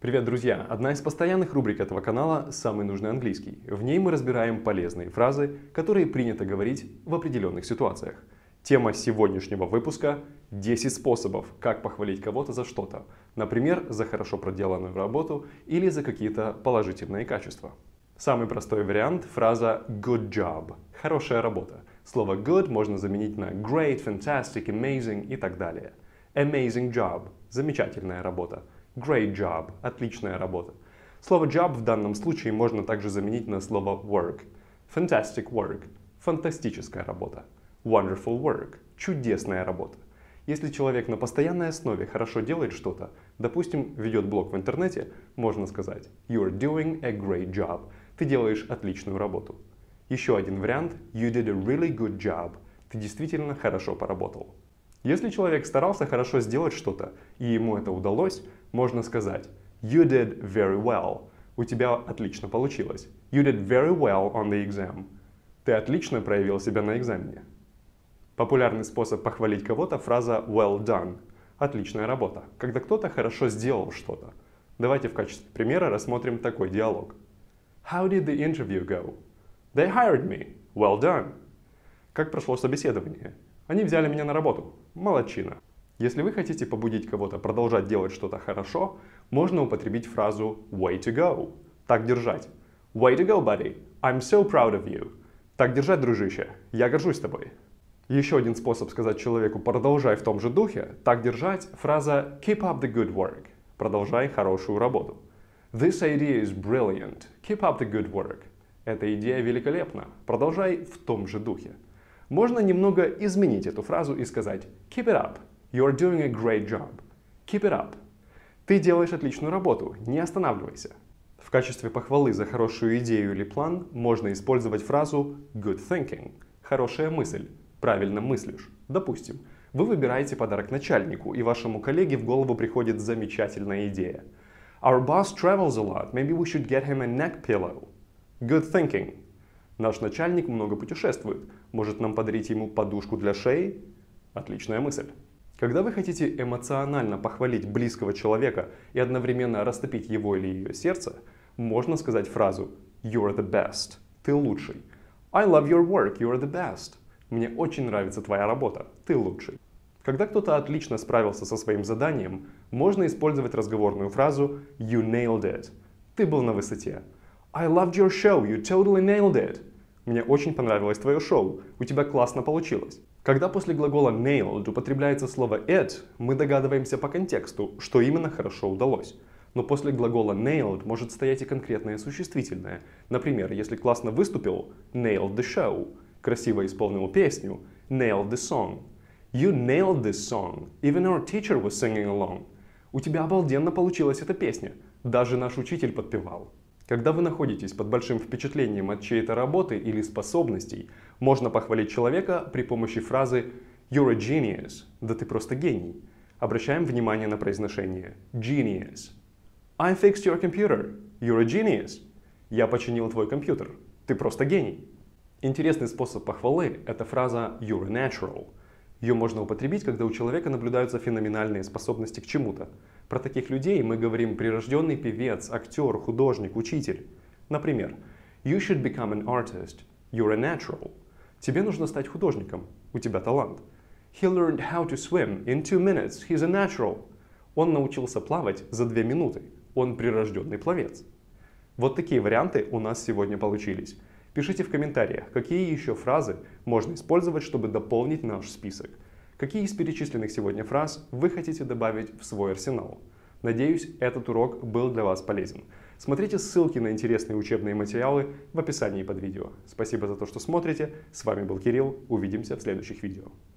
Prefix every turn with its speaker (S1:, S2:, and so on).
S1: Привет, друзья! Одна из постоянных рубрик этого канала «Самый нужный английский». В ней мы разбираем полезные фразы, которые принято говорить в определенных ситуациях. Тема сегодняшнего выпуска – 10 способов, как похвалить кого-то за что-то. Например, за хорошо проделанную работу или за какие-то положительные качества. Самый простой вариант – фраза good job – хорошая работа. Слово good можно заменить на great, fantastic, amazing и так далее. Amazing job – замечательная работа. Great job – отличная работа. Слово job в данном случае можно также заменить на слово work. Fantastic work – фантастическая работа. Wonderful work – чудесная работа. Если человек на постоянной основе хорошо делает что-то, допустим, ведет блог в интернете, можно сказать You're doing a great job. Ты делаешь отличную работу. Еще один вариант You did a really good job. Ты действительно хорошо поработал. Если человек старался хорошо сделать что-то, и ему это удалось, можно сказать You did very well. У тебя отлично получилось. You did very well on the exam. Ты отлично проявил себя на экзамене. Популярный способ похвалить кого-то – фраза well done. Отличная работа. Когда кто-то хорошо сделал что-то. Давайте в качестве примера рассмотрим такой диалог. How did the interview go? They hired me. Well done. Как прошло собеседование? Они взяли меня на работу. Молодчина. Если вы хотите побудить кого-то продолжать делать что-то хорошо, можно употребить фразу way to go. Так держать. Way to go, buddy. I'm so proud of you. Так держать, дружище. Я горжусь тобой. Еще один способ сказать человеку «продолжай в том же духе», так держать, фраза keep up the good work. Продолжай хорошую работу. This idea is brilliant. Keep up the good work. Эта идея великолепна. Продолжай в том же духе. Можно немного изменить эту фразу и сказать keep it up. You're doing a great job. Keep it up. Ты делаешь отличную работу. Не останавливайся. В качестве похвалы за хорошую идею или план можно использовать фразу good thinking. Хорошая мысль. Правильно мыслишь. Допустим, вы выбираете подарок начальнику, и вашему коллеге в голову приходит замечательная идея. Our boss travels a lot. Maybe we should get him a neck pillow. Good thinking. Наш начальник много путешествует. Может, нам подарить ему подушку для шеи? Отличная мысль. Когда вы хотите эмоционально похвалить близкого человека и одновременно растопить его или ее сердце, можно сказать фразу You're the best. Ты лучший. I love your work. You're the best. Мне очень нравится твоя работа. Ты лучший. Когда кто-то отлично справился со своим заданием, можно использовать разговорную фразу You nailed it. Ты был на высоте. I loved your show. You totally nailed it. Мне очень понравилось твое шоу. У тебя классно получилось. Когда после глагола nailed употребляется слово it, мы догадываемся по контексту, что именно хорошо удалось. Но после глагола nailed может стоять и конкретное существительное. Например, если классно выступил, nailed the show. Красиво исполнил песню, nailed the song. You nailed this song. Even our teacher was singing along. У тебя обалденно получилась эта песня. Даже наш учитель подпевал. Когда вы находитесь под большим впечатлением от чьей-то работы или способностей, можно похвалить человека при помощи фразы You're a genius. Да ты просто гений. Обращаем внимание на произношение. Genius. I fixed your computer. You're a genius. Я починил твой компьютер. Ты просто гений. Интересный способ похвалы – это фраза You're a natural. Ее можно употребить, когда у человека наблюдаются феноменальные способности к чему-то. Про таких людей мы говорим прирожденный певец, актер, художник, учитель. Например, You should become an artist. You're a natural. Тебе нужно стать художником. У тебя талант. He learned how to swim in 2 minutes. He's a natural. Он научился плавать за 2 минуты. Он прирожденный пловец. Вот такие варианты у нас сегодня получились. Пишите в комментариях, какие еще фразы можно использовать, чтобы дополнить наш список. Какие из перечисленных сегодня фраз вы хотите добавить в свой арсенал? Надеюсь, этот урок был для вас полезен. Смотрите ссылки на интересные учебные материалы в описании под видео. Спасибо за то, что смотрите. С вами был Кирилл. Увидимся в следующих видео.